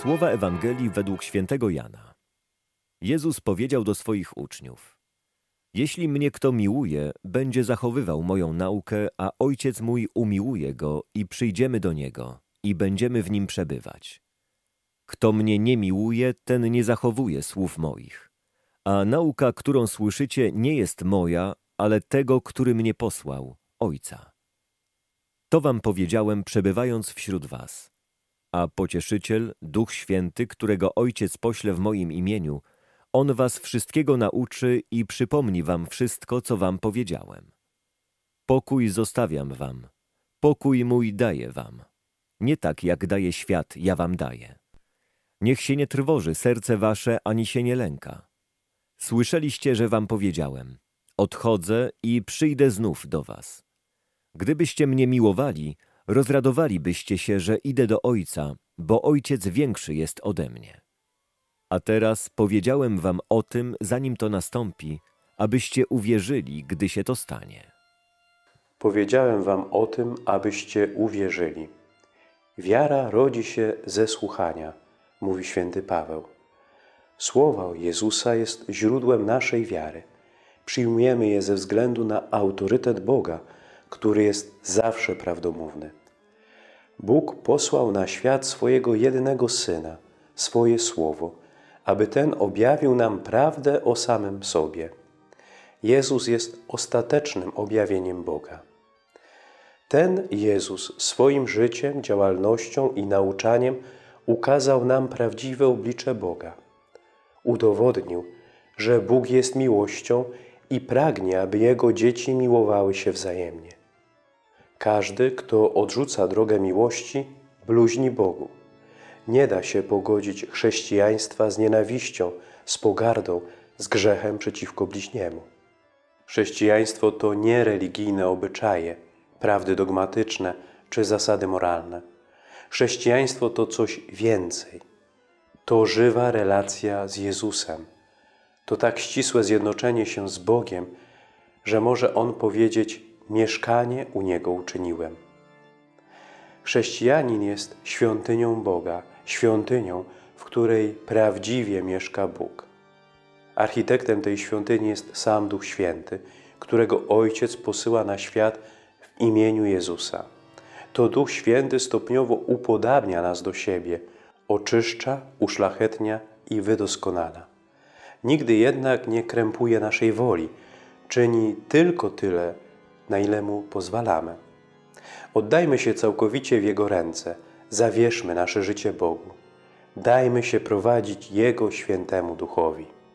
Słowa Ewangelii według świętego Jana. Jezus powiedział do swoich uczniów: Jeśli mnie kto miłuje, będzie zachowywał moją naukę, a Ojciec mój umiłuje go i przyjdziemy do niego i będziemy w nim przebywać. Kto mnie nie miłuje, ten nie zachowuje słów moich. A nauka, którą słyszycie, nie jest moja, ale tego, który mnie posłał, Ojca. To wam powiedziałem, przebywając wśród was. A Pocieszyciel, Duch Święty, którego Ojciec pośle w moim imieniu, On was wszystkiego nauczy i przypomni wam wszystko, co wam powiedziałem. Pokój zostawiam wam, pokój mój daję wam. Nie tak, jak daje świat, ja wam daję. Niech się nie trwoży serce wasze, ani się nie lęka. Słyszeliście, że wam powiedziałem: odchodzę i przyjdę znów do was. Gdybyście mnie miłowali, rozradowalibyście się, że idę do Ojca, bo Ojciec większy jest ode mnie. A teraz powiedziałem wam o tym, zanim to nastąpi, abyście uwierzyli, gdy się to stanie. Powiedziałem wam o tym, abyście uwierzyli. Wiara rodzi się ze słuchania, mówi święty Paweł. Słowo Jezusa jest źródłem naszej wiary. Przyjmujemy je ze względu na autorytet Boga, który jest zawsze prawdomówny. Bóg posłał na świat swojego jedynego Syna, swoje Słowo, aby ten objawił nam prawdę o samym sobie. Jezus jest ostatecznym objawieniem Boga. Ten Jezus swoim życiem, działalnością i nauczaniem ukazał nam prawdziwe oblicze Boga. Udowodnił, że Bóg jest miłością i pragnie, aby Jego dzieci miłowały się wzajemnie. Każdy, kto odrzuca drogę miłości, bluźni Bogu. Nie da się pogodzić chrześcijaństwa z nienawiścią, z pogardą, z grzechem przeciwko bliźniemu. Chrześcijaństwo to nie religijne obyczaje, prawdy dogmatyczne czy zasady moralne. Chrześcijaństwo to coś więcej. To żywa relacja z Jezusem. To tak ścisłe zjednoczenie się z Bogiem, że może On powiedzieć: mieszkanie u Niego uczyniłem. Chrześcijanin jest świątynią Boga, świątynią, w której prawdziwie mieszka Bóg. Architektem tej świątyni jest sam Duch Święty, którego Ojciec posyła na świat w imieniu Jezusa. To Duch Święty stopniowo upodabnia nas do siebie, oczyszcza, uszlachetnia i wydoskonala. Nigdy jednak nie krępuje naszej woli, czyni tylko tyle, na ile Mu pozwalamy. Oddajmy się całkowicie w Jego ręce, zawierzmy nasze życie Bogu. Dajmy się prowadzić Jego świętemu Duchowi.